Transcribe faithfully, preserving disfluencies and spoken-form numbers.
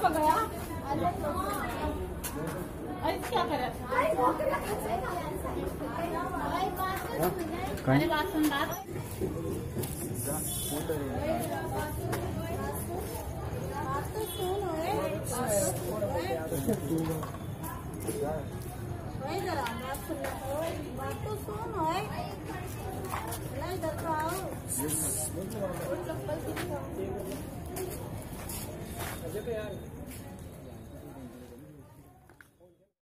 पर गया क्या करे? अरे बात सुन बात चप्पल